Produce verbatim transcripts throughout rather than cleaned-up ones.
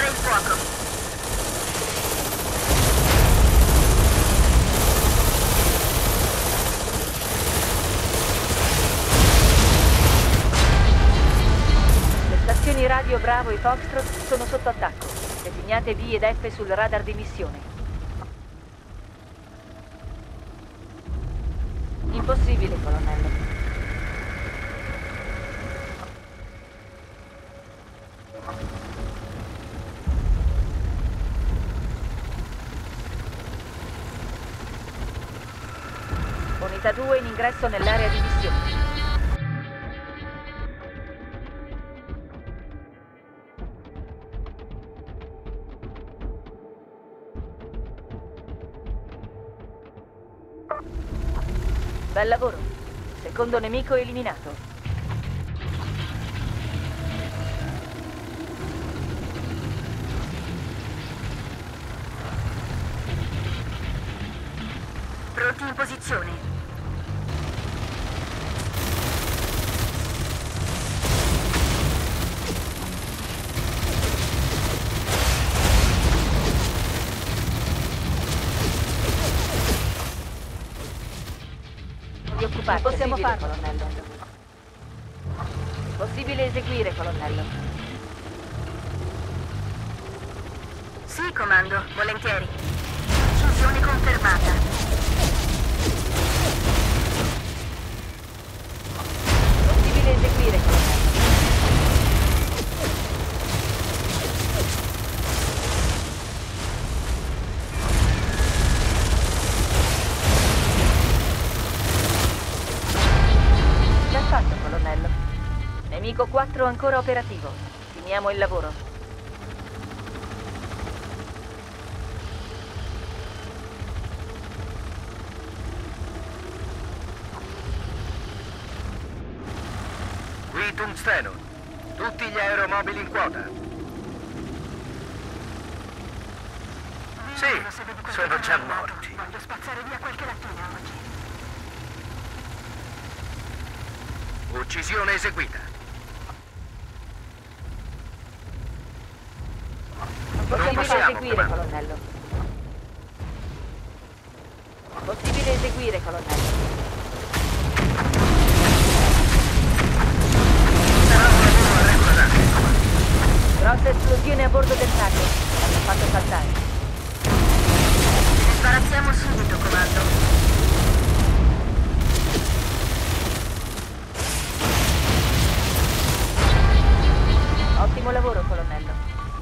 Cessare il fuoco. Le stazioni radio Bravo e Foxtrot sono sotto attacco. Designate V ed F sul radar di missione. Impossibile, colonnello. Unità due in ingresso nell'area di missione. Bel lavoro. Secondo nemico eliminato. Pronti in posizione. Non possiamo farlo, colonnello. Possibile eseguire, colonnello. Sì, comando, volentieri. Incisione confermata. Possibile eseguire, colonnello. Nemico quattro ancora operativo. Finiamo il lavoro. Qui Tungsteno. Tutti gli aeromobili in quota. Sì, sono già morti. Voglio spazzare via qualche lattina oggi. Uccisione eseguita. Possibile possiamo, eseguire, comando. colonnello. Possibile eseguire, colonnello. Sarà un lavoro a regola d'arte. Grossa esplosione a bordo del taglio. L'hanno fatto saltare. Ne sbarazziamo subito, comando. Ottimo lavoro, colonnello.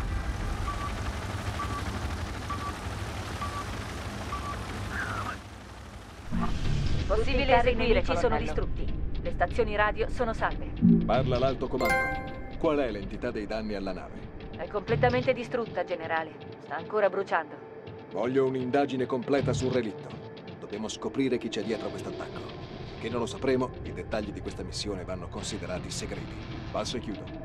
Possibile eseguire, ci sono distrutti. Le stazioni radio sono salve. Parla l'alto comando. Qual è l'entità dei danni alla nave? È completamente distrutta, generale. Sta ancora bruciando. Voglio un'indagine completa sul relitto. Dobbiamo scoprire chi c'è dietro questo attacco. Che non lo sapremo, i dettagli di questa missione vanno considerati segreti. Passo e chiudo.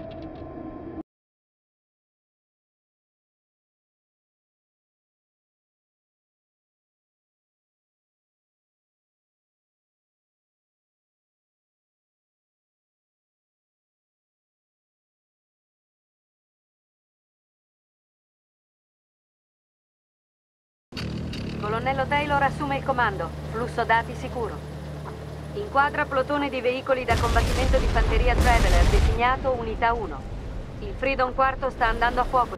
Colonnello Taylor assume il comando. Flusso dati sicuro. Inquadra plotone di veicoli da combattimento di fanteria Traveler, designato Unità uno. Il Freedom quarto sta andando a fuoco.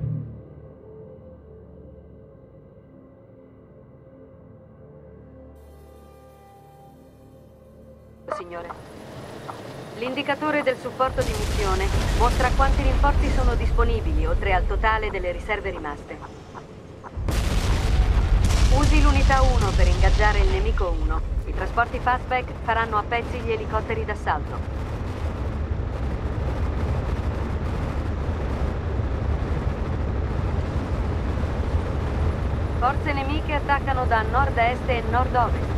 Signore. L'indicatore del supporto di missione mostra quanti rinforzi sono disponibili, oltre al totale delle riserve rimaste. Usi l'unità uno per ingaggiare il nemico uno. I trasporti fastback faranno a pezzi gli elicotteri d'assalto. Forze nemiche attaccano da nord-est e nord-ovest.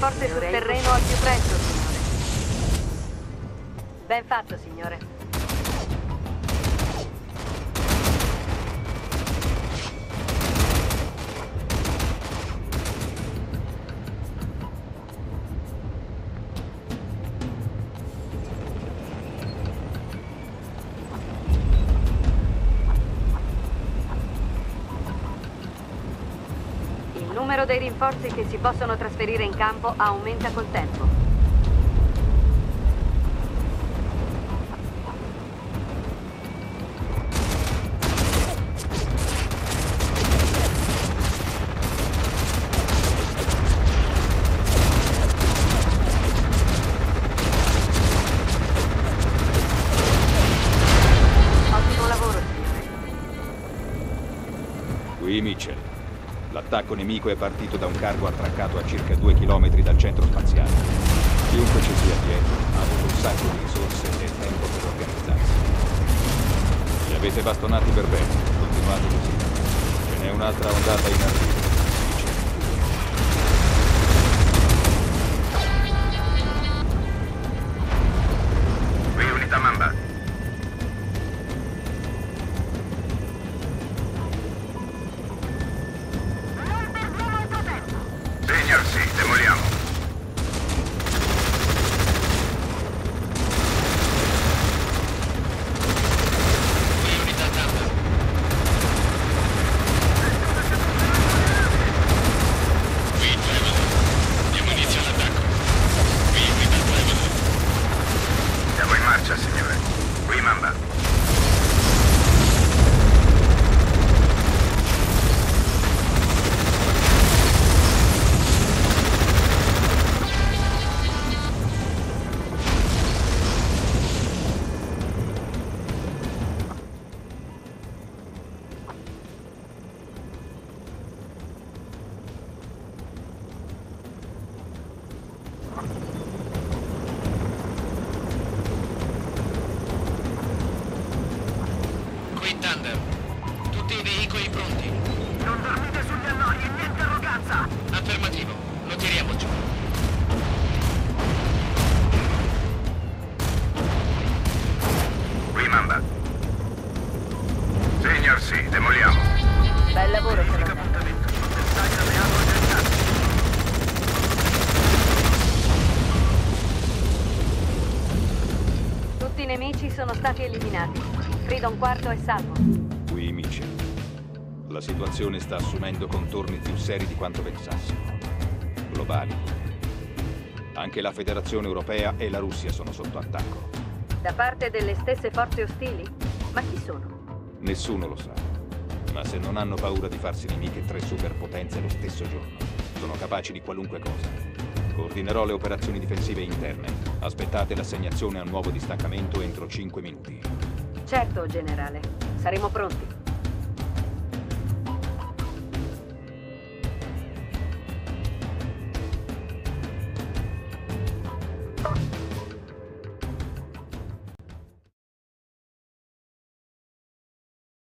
forze sul terreno al più presto, signore. Ben fatto, signore. Il numero dei rinforzi che si possono trasferire in campo aumenta col tempo. Ottimo lavoro, signore. Qui Mitchell. L'attacco nemico è partito da un cargo attraccato a circa due chilometri dal centro spaziale. Chiunque ci sia dietro ha avuto un sacco di risorse e tempo per organizzarsi. Li avete bastonati per bene, continuate così. Ce n'è un'altra ondata in arrivo. Qui unità Mamba. Signor, sì, demoliamo. Qui unità Mamba. Qui Traveler. Diamo inizio all'attacco. Qui unità Traveler. Siamo in marcia, signore. Qui Mamba. Qui Thunder. Tutti i veicoli pronti. Non dormite sugli allori e niente arroganza! Affermativo. Lo tiriamo giù. Qui Mamba. Signor, sì, demoliamo. Bel lavoro, colonnello. Tutti i nemici sono stati eliminati. Freedom quarto è salvo. Qui Mitchell. La situazione sta assumendo contorni più seri di quanto pensassimo. Globali. Anche la Federazione Europea e la Russia sono sotto attacco. Da parte delle stesse forze ostili? Ma chi sono? Nessuno lo sa. Ma se non hanno paura di farsi nemiche tre superpotenze lo stesso giorno, sono capaci di qualunque cosa. Coordinerò le operazioni difensive interne. Aspettate l'assegnazione a un nuovo distaccamento entro cinque minuti. Certo, generale. Saremo pronti.